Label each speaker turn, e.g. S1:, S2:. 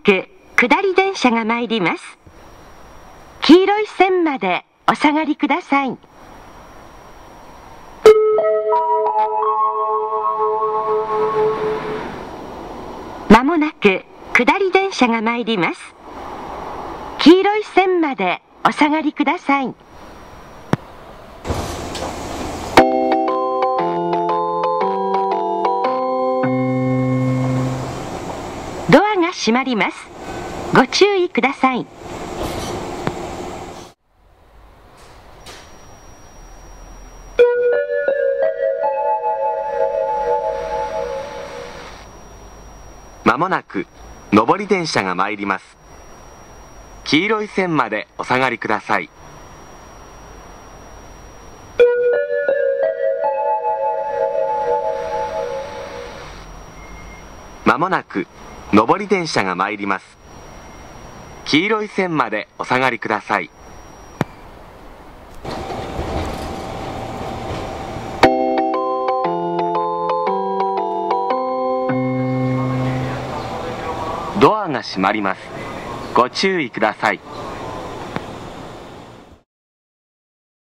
S1: く下り電車が参ります。黄色い線までお下がりください。まもなく下り電車が参ります。黄色い線までお下がりください。ドアが閉まります。ご注意ください。
S2: まもなく上り電車が参ります。黄色い線までお下がりください。まもなく上り電車が参ります。黄色い線までお下がりください。ドアが閉まります。ご注意ください。